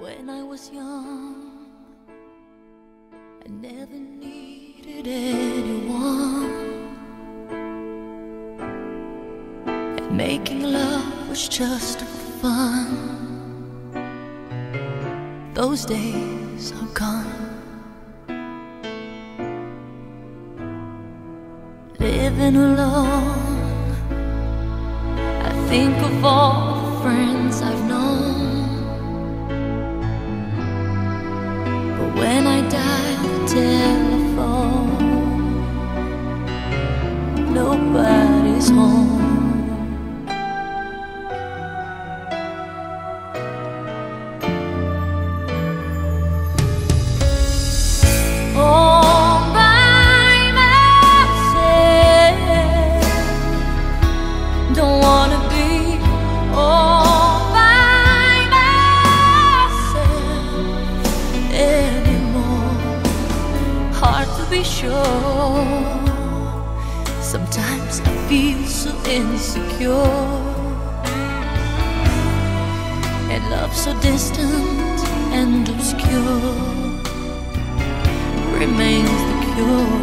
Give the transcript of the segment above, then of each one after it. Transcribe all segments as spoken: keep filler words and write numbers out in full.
When I was young, I never needed anyone, and making love was just for fun. Those days are gone. Living alone, I think of all the friends I've known. But when I dial the telephone, nobody's home. All by myself, don't wanna be all by myself anymore. Hard to be sure. Sometimes I feel so insecure, and love so distant and obscure remains the cure.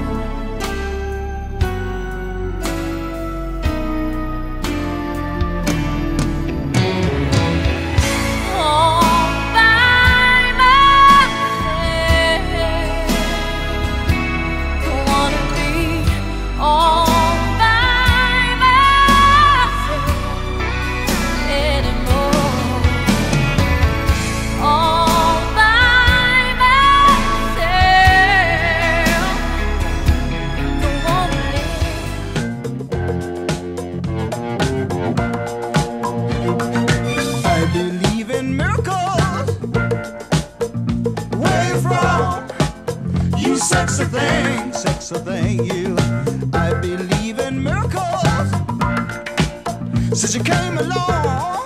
Sexy thing, sexy thing, you. I believe in miracles since you came along.